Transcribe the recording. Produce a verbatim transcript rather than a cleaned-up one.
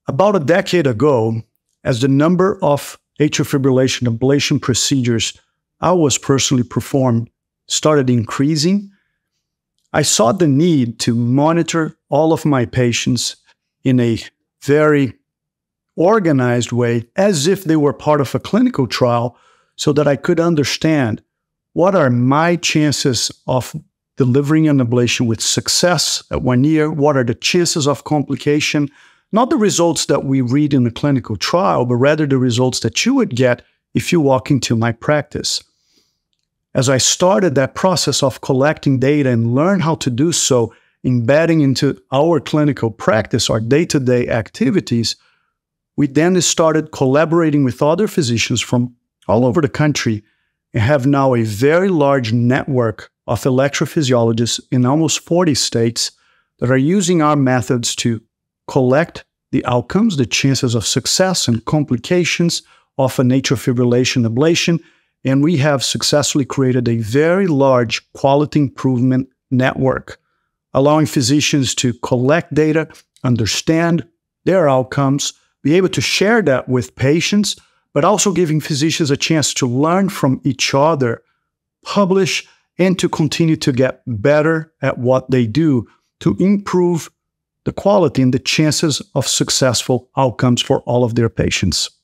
About a decade ago, as the number of atrial fibrillation ablation procedures I was personally performed started increasing, I saw the need to monitor all of my patients in a very organized way, as if they were part of a clinical trial, so that I could understand what are my chances of delivering an ablation with success at one year, what are the chances of complication, not the results that we read in a clinical trial, but rather the results that you would get if you walk into my practice. As I started that process of collecting data and learn how to do so, embedding into our clinical practice, our day-to-day activities, we then started collaborating with other physicians from all over the country and have now a very large network of electrophysiologists in almost forty states that are using our methods to collect the outcomes, the chances of success and complications of an atrial fibrillation ablation, and we have successfully created a very large quality improvement network, allowing physicians to collect data, understand their outcomes, be able to share that with patients, but also giving physicians a chance to learn from each other, publish, and to continue to get better at what they do to improve the quality and the chances of successful outcomes for all of their patients.